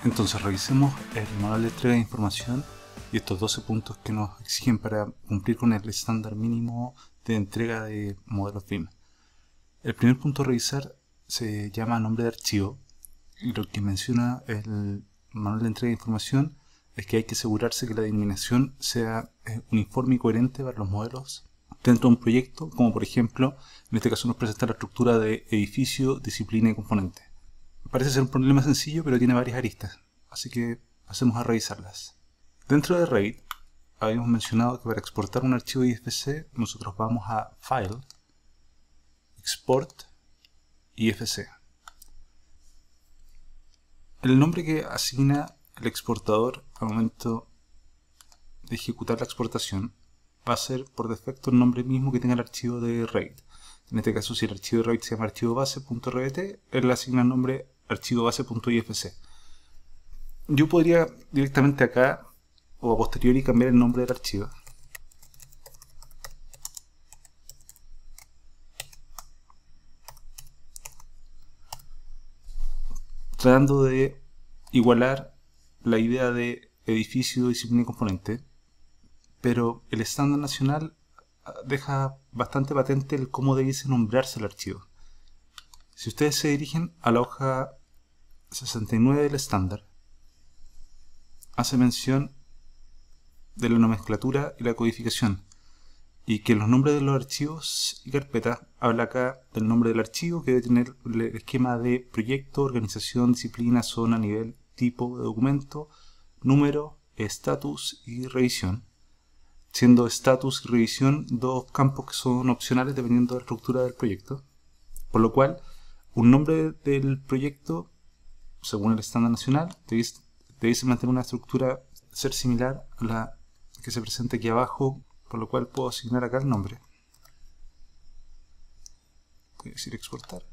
Entonces revisemos el manual de entrega de información y estos 12 puntos que nos exigen para cumplir con el estándar mínimo de entrega de modelos BIM. El primer punto a revisar se llama nombre de archivo, y lo que menciona el manual de entrega de información es que hay que asegurarse que la denominación sea uniforme y coherente para los modelos dentro de un proyecto, como por ejemplo, en este caso nos presenta la estructura de edificio, disciplina y componente. Parece ser un problema sencillo, pero tiene varias aristas, así que pasemos a revisarlas. Dentro de Revit, habíamos mencionado que para exportar un archivo IFC, nosotros vamos a File, Export, IFC. El nombre que asigna el exportador al momento de ejecutar la exportación va a ser por defecto el nombre mismo que tenga el archivo de Revit. En este caso, si el archivo de Revit se llama archivo base.rbt, él le asigna el nombre archivo base.ifc. Yo podría directamente acá o a posteriori cambiar el nombre del archivo. Tratando de igualar la idea de edificio, disciplina y componente, pero el estándar nacional deja bastante patente el cómo debiese nombrarse el archivo. Si ustedes se dirigen a la hoja 69 del estándar, hace mención de la nomenclatura y la codificación, y que los nombres de los archivos y carpetas habla acá del nombre del archivo, que debe tener el esquema de proyecto, organización, disciplina, zona, nivel, tipo de documento, número, estatus y revisión, siendo estatus y revisión dos campos que son opcionales dependiendo de la estructura del proyecto, por lo cual un nombre del proyecto, según el estándar nacional, debe mantener una estructura ser similar a la que se presenta aquí abajo, por lo cual puedo asignar acá el nombre. Voy a decir exportar.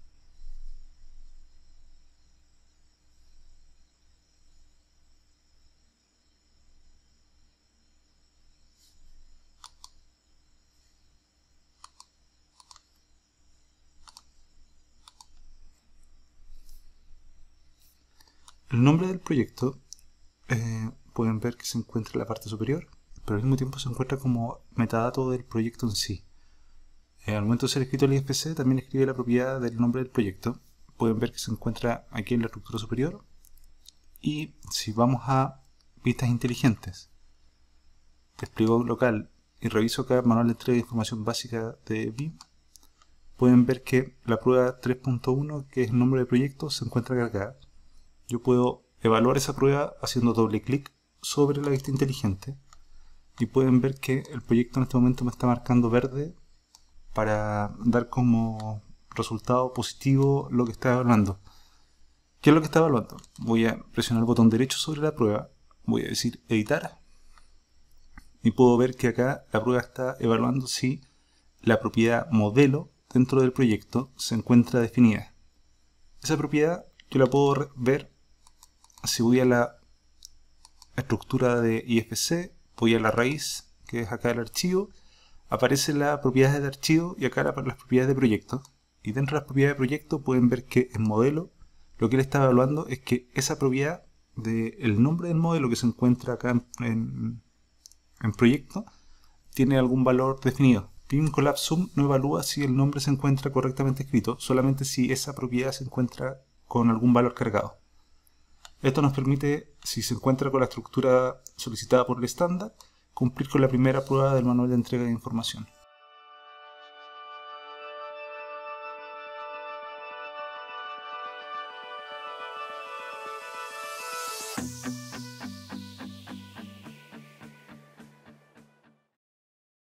El nombre del proyecto pueden ver que se encuentra en la parte superior, pero al mismo tiempo se encuentra como metadato del proyecto en sí. Al momento de ser escrito el IFC también escribe la propiedad del nombre del proyecto. Pueden ver que se encuentra aquí en la estructura superior. Y si vamos a vistas inteligentes, despliego local y reviso acá manual de entrega de información básica de BIM, pueden ver que la prueba 3.1, que es el nombre del proyecto, se encuentra cargada. Yo puedo evaluar esa prueba haciendo doble clic sobre la vista inteligente y pueden ver que el proyecto en este momento me está marcando verde para dar como resultado positivo lo que está evaluando. ¿Qué es lo que está evaluando? Voy a presionar el botón derecho sobre la prueba, voy a decir editar y puedo ver que acá la prueba está evaluando si la propiedad modelo dentro del proyecto se encuentra definida. Esa propiedad yo la puedo ver si voy a la estructura de IFC, voy a la raíz, que es acá el archivo, aparecen las propiedades de archivo y acá las propiedades de proyecto. Y dentro de las propiedades de proyecto pueden ver que en modelo lo que él está evaluando es que esa propiedad del nombre del modelo que se encuentra acá en proyecto tiene algún valor definido. BIM Collapse Sum no evalúa si el nombre se encuentra correctamente escrito, solamente si esa propiedad se encuentra con algún valor cargado. Esto nos permite, si se encuentra con la estructura solicitada por el estándar, cumplir con la primera prueba del manual de entrega de información.